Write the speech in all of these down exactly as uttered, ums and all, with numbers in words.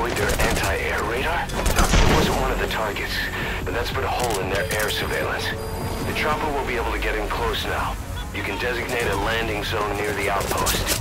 destroyed their anti-air radar? It wasn't one of the targets, but that's put a hole in their air surveillance. The chopper will be able to get in close now. You can designate a landing zone near the outpost.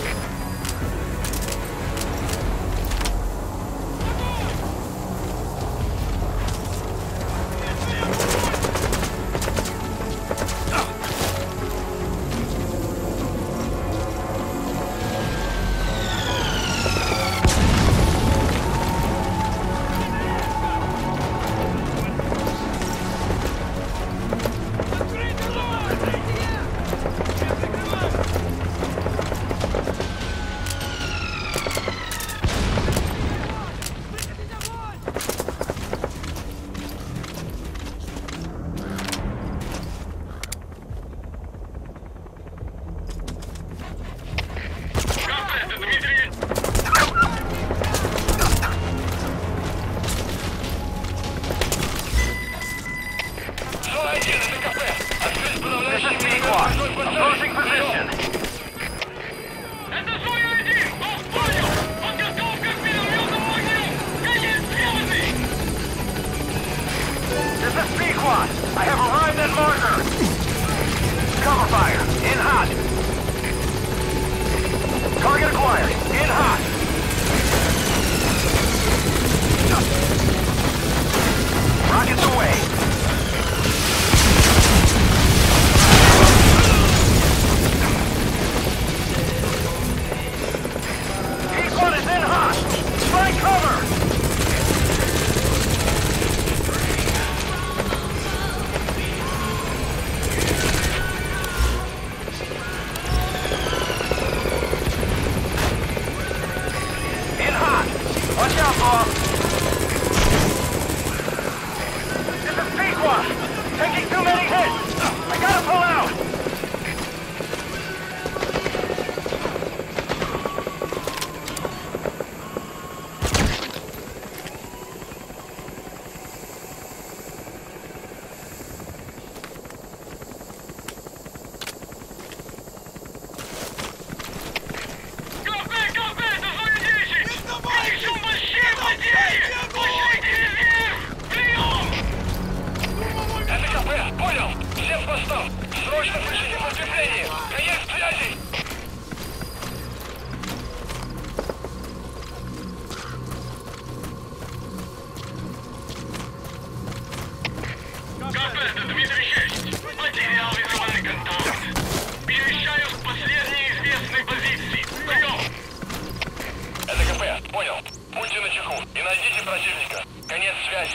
I have arrived at marker! Cover fire! In hot! Target acquired! In hot! Rockets away! P one is in hot! Find cover! Watch out, Bob! This is Pequot! Taking too many hits! I gotta pull out! Срочно включите подкрепление! Конец связи! КП, это Дмитрий шесть. Потерял визуальный контакт. Перемещаюсь к последней известной позиции. Прием! Это КП, понял. Будьте начеку и найдите противника. Конец связи.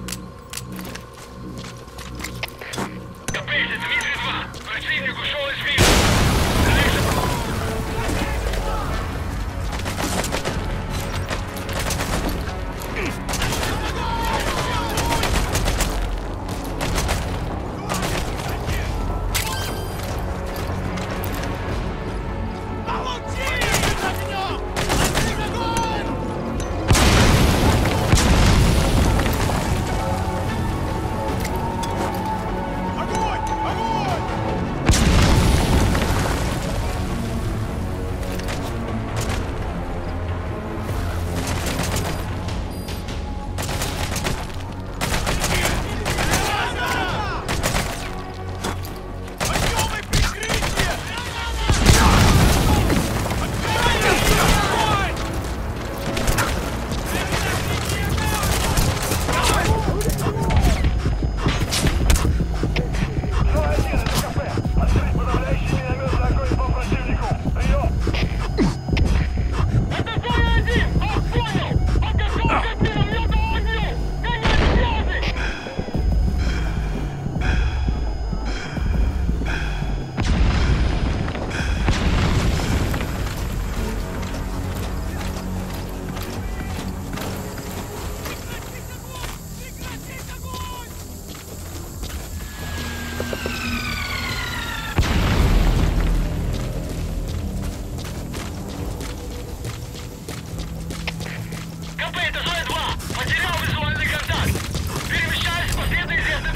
Противник ушел из вида.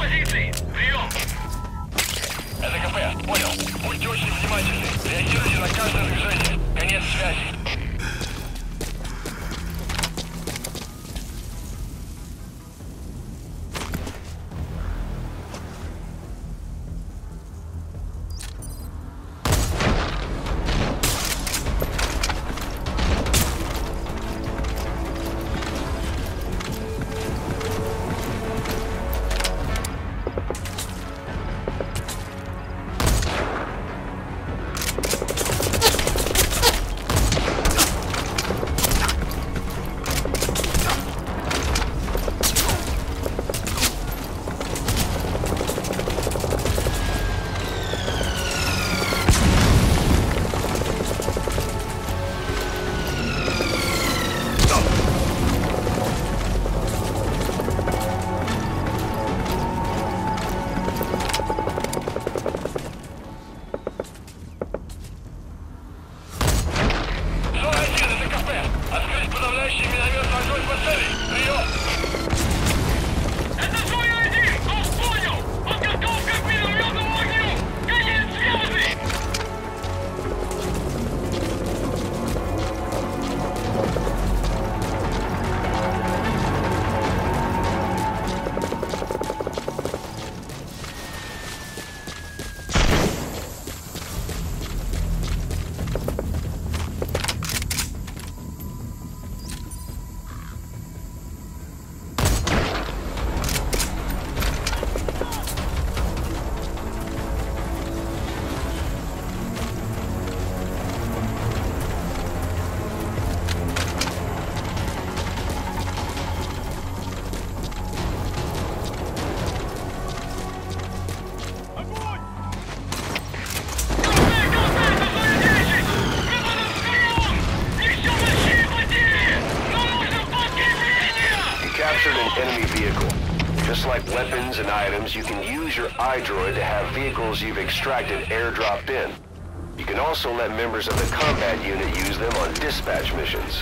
позиции! Прием! Это КП, понял. Будьте очень внимательны. Реагируйте на каждое движение. Конец связи. Enemy vehicle. Just like weapons and items, you can use your iDroid to have vehicles you've extracted airdropped in. You can also let members of the combat unit use them on dispatch missions.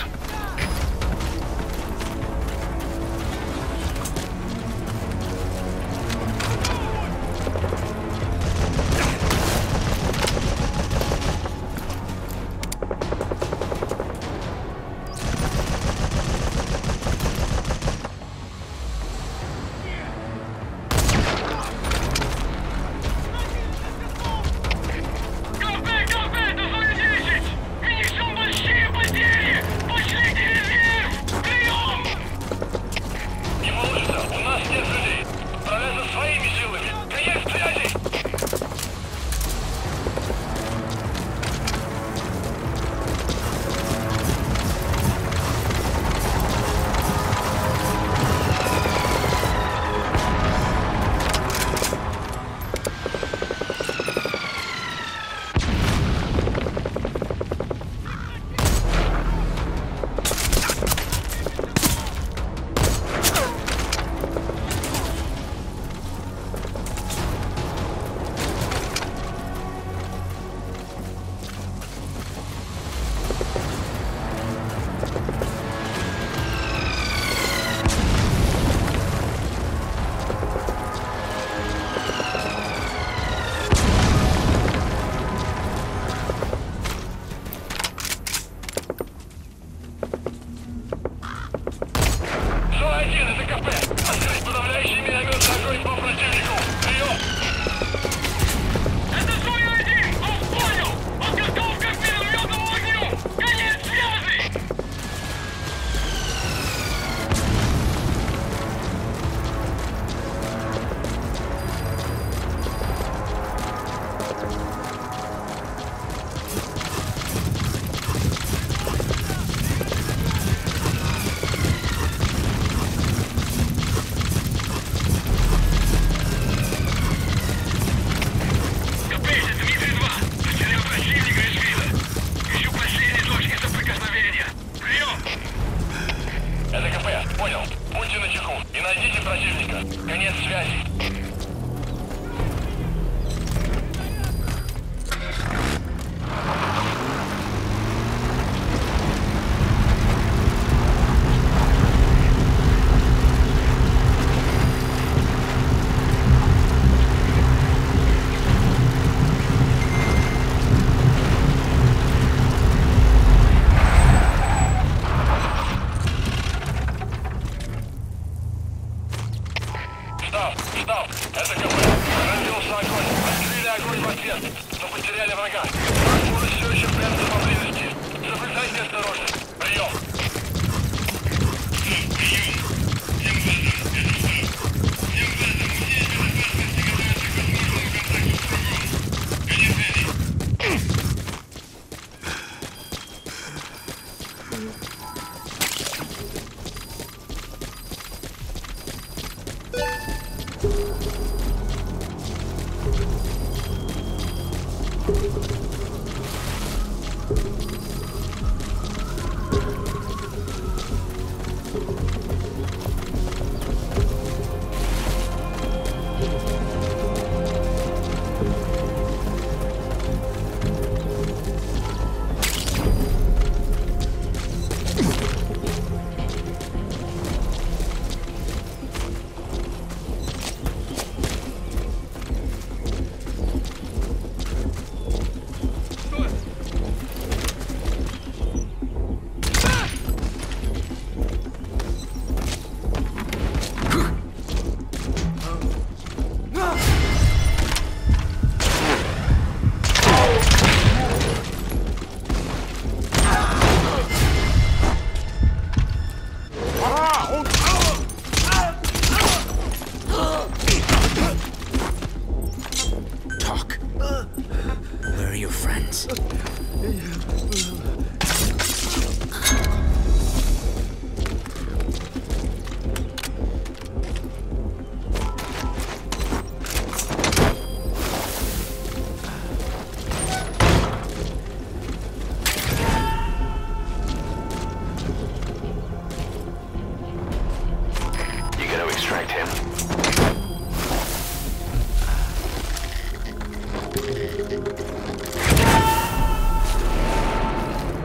Капитан, это КП. Разбился огонь. Открыли огонь в ответ, но потеряли врага. Враг может все еще прятаться поблизости. Соблюдайте осторожность. Прием.